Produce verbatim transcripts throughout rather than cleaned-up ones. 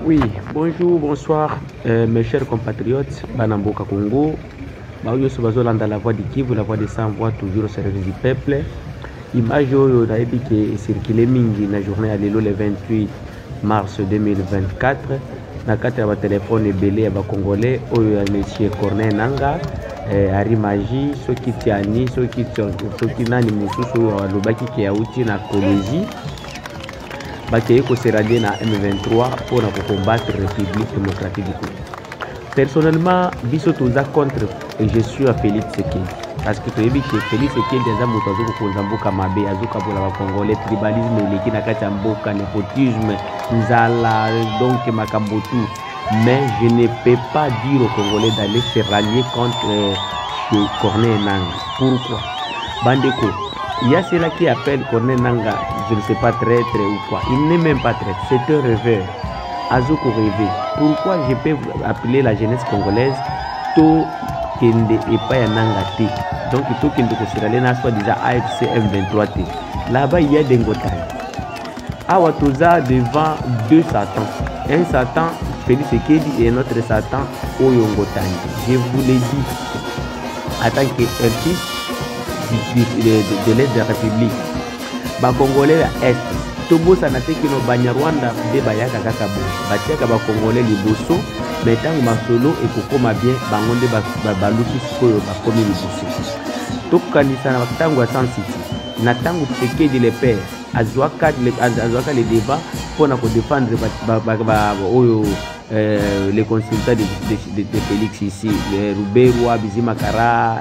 Oui, bonjour, bonsoir, euh, mes chers compatriotes, Banamboka Congo, Baoyo Sobazolanda, la voix du Kivu, la voix des sans-voix, toujours au service du peuple. Image oyo nayebi ke circulé mingi na journée à l'élo le vingt-huit mars deux mille vingt-quatre. Na kati ya ba téléphone ebele ya ba Congolais oyo ya monsieur Corneille Nangaa, eh, Ari Magie, soki tiani, soki soki nani mususu oyo alobaki ke auti na Kolwezi. Bakeye ko se radier na M vingt-trois pour combattre la République démocratique du Congo. Personnellement, biso toza contre et je suis à Félix Tshisekedi. Parce que toyebi que Félix Tshisekedi eza moto azo ko mboka mabe, azo ka bola ba Congolais, tribalisme eleki na kati ya mboka, népotisme, nzala, donc makambotu. Mais je ne peux pas dire aux Congolais d'aller se rallier contre euh, Corneille Nangaa. Pourquoi? Bandeko, il y a ceux-là qui appellent Corneille Nangaa, je ne sais pas, traître ou quoi. Il n'est même pas traître, c'est un rêveur. Azoko rêvé. Pourquoi je peux appeler la jeunesse congolaise To Kende et pas Nangaa T. Donc To Kende Kosirale na soit déjà A F C M vingt-trois T. Là-bas il y a des Ngotani. Awa toza devant deux Satans. Un Satan, Félix Tshisekedi, et un autre Satan, Oyo Ngotani. Je vous l'ai dit, en tant qu'un fils de, de, de, de l'aide de la République. Ba Congolais à Est. Tobo sanate kino Banyarwanda de bayaka kaka bo. Batiaka ba Congolais liboso, mais tango masolo et kokoma bien, bangonde ba baluki sikoyo ba komi liboso. Tokanisa na tango à San City. Na tango Tshisekedi le père, azwaka le azwaka le débat pour na ko défendre ba ba ba oyo euh, les consultants de, de, de, de Félix ici, Ruberwa, Bizima Kara,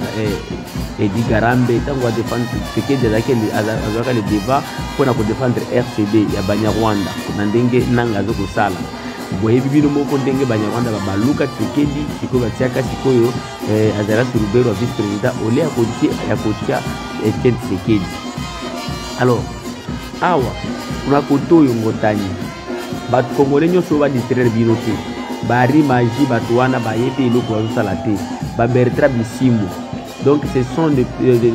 et Edi Garambe, tango défendre Tshisekedi azwaka le débat pour na ko défendre R C D ya Banyarwanda na ndenge nanga zo kosala. Boye bibino moko ndenge Banyarwanda babaluka Tshisekedi siko batiaka sikoyo eh, azala Ruberwa vice président ole ya kotia ya kotia Etienne Tshisekedi. Alors awa kuna koto yo ngotani bat Congolais nyoso ba distraire bino te, Bari Magie batwana ba yepe eloko bazosala te, ba Bertrand Bisimbo. Donc ce sont des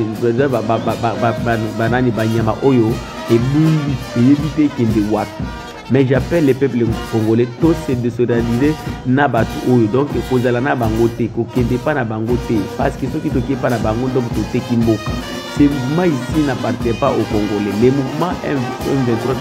banani banyama oyo ebuli eyebite kende watu. Mais j'appelle les peuples congolais tous se désolidariser na batu oyo, donc kozala na bango te, kokende pa na bango te, parce que ceux qui toki pa na bango donc toteki mboka. Ce mouvement ici n'appartient pas aux Congolais. Le mouvement M vingt-trois,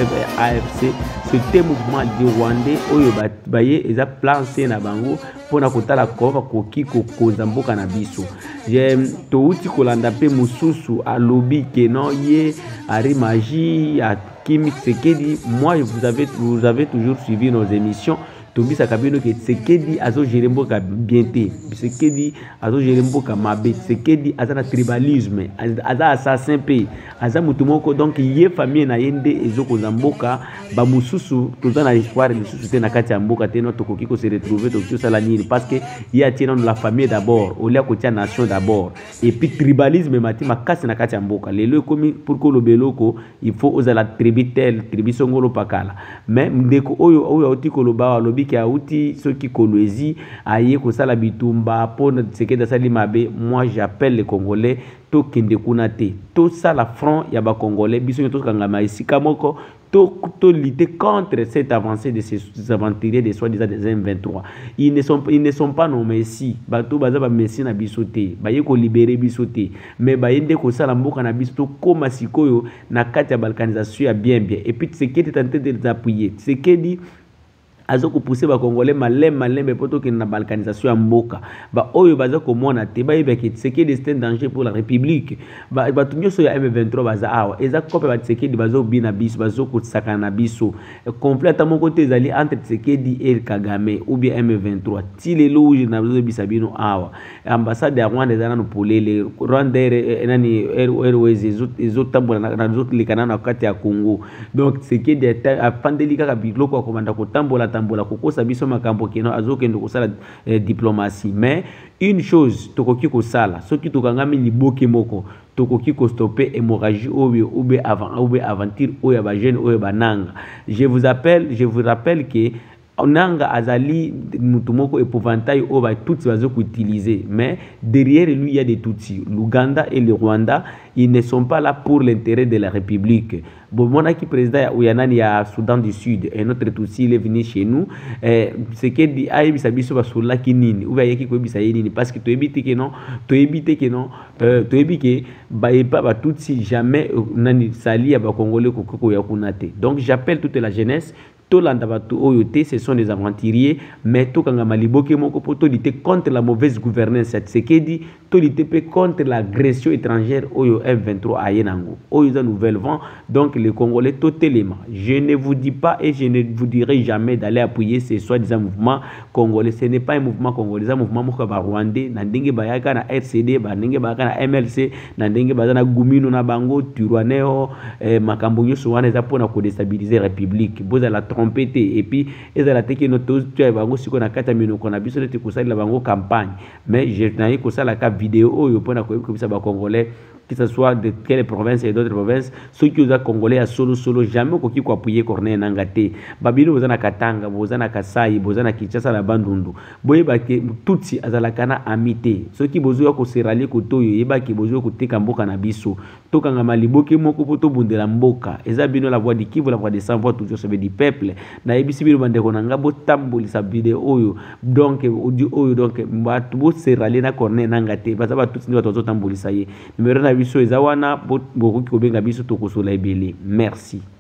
A F C, c'était un mouvement du Rwandais oyo baye eza plan C na bango pour na kotala kova koki kokoza mboka na biso. Je touti kolanda pe mususu alobi ke non ye Ari Magie a Kimi Tshisekedi. Moi vous avez vous avez toujours suivi nos émissions. Tobisa kabino ke Tshisekedi azo gérer mboka bien te. Tshisekedi azo gérer mboka mabe. Tshisekedi azana tribalisme, aza assassin pe, aza mutu moko, donc ye famille na yende ezoko za mboka ba mususu tozana espoir lisusu te na kati ya mboka te, no tokoki ko se retrouver to sala nini, parce que il y a tient la famille d'abord, au lieu ko tia nation d'abord, et puis tribalisme mati makasi na kati ya mboka. Lelo komi pour ko lobeloko il faut osala tribu tel tribu songolo pakala, mais ndeko oyo oyo otiko loba lobi ki auti soki Kolwezi aye ko sala bitumba pona Tshisekedi sali mabe. Moi j'appelle les Congolais to kende kuna te, to sala front ya ba Congolais biso to kangama isika moko to to lutter contre cette avancée de ces aventuriers de soi-disant des M vingt-trois. Ils ne sont ils ne sont pas nos messi, bato baza ba messi na biso te, baye ko libérer biso te, mais bayende ko sala mboka na biso to koma sikoyo na kati ya balkanisation ya bien bien. Et puis Tshisekedi tenté de les appuyer. Tshisekedi azoko pousser ba Congolais malem malem poto ke na balkanisation ya mboka. Ba oyo baza ko mona te ba yebeki Tshisekedi c'est un danger pour la République. Ba ba tunyoso ya M vingt-trois baza awa eza kope ba Tshisekedi bazo bina biso bazo ko sakana biso. Complète mon côté ezali entre Tshisekedi et Kagame ou bien M vingt-trois. Ti lelo uji na bazo bisabino awa. Ambassade ya Rwanda ezana no polele. Rwanda nani Airways ezo tambola na zo likana na kati ya Congo. Donc Tshisekedi a pandelika ka biloko ko komanda ko tambola tambola kokosa biso makambo keno azokende kosala eh, diplomatie. Mais une chose tokoki kosala soki tokangami liboke moko tokoki ko stopper hémorragie oyo ou bien avant ou bien aventure oyo ba jeune oyo bananga. Je vous appelle je vous rappelle que nanga azali mutumoko épouvantail au ba Tutsi bazo utiliser, mais derrière lui il y a des Tutsi. L'Ouganda et le Rwanda, ils ne sont pas là pour l'intérêt de la République. Bon, mon qui président Ouyanani ya Soudan du Sud, un autre Tutsi il est venu chez nous, eh, c'est que dit aïe bisabiso basola kinini ou bien qui ko bisa yini parce que tu éviter que non, tu éviter que non, euh, tu éviter que ba pas ba Tutsi jamais nani sali ya ba Congolais ko ya kunate. Donc j'appelle toute la jeunesse. Tolanda batu oyote, ce sont des aventuriers, mais to kanga maliboke moko poto lutter contre la mauvaise gouvernance à Tshisekedi, to lutter contre l'agression étrangère oyo M vingt-trois à Yenango. Oyo za nouvelle vent, donc les Congolais totalement. Je ne vous dis pas et je ne vous dirai jamais d'aller appuyer ces soi-disant mouvements congolais. Ce n'est pas un mouvement congolais, c'est un mouvement moko ba rwandais, na ndenge bayaka na R C D, ba ndenge bayaka na M L C, na ndenge bazana gumino na bango, Turwaneo, eh, makambo nyoso wana za pona ko déstabiliser république. Boza la trompette et puis ezala teke noto tu as bango siko na kata mino kona biso te kusala bango campagne, mais je n'ai que ça la cap vidéo oyo pona ko ko bisa ba congolais que ce soit de quelle province et d'autres provinces, ceux qui ont congolais à solo solo jamais ko ki ko appuyer Corneille Nangate babino bozana Katanga bozana Kasai bozana Kinshasa la Bandundu boye ba ke tutsi azala kana amité ceux qui bozo ko serali ko toyo yeba ki bozo ko teka mboka na biso tokanga maliboke moko poto bundela mboka eza bino la voix du Kivu, la voix des sans voix toujours sauver du peuple na ebisi bino bande ko nanga bo tambolisa vidéo oyo donc audio oyo donc batu bo serali na Corneille Nangate baza ba tutsi ni batozo tambolisa ye numéro na biso eza wana bokoki kobenga biso tokosola ebele. Merci.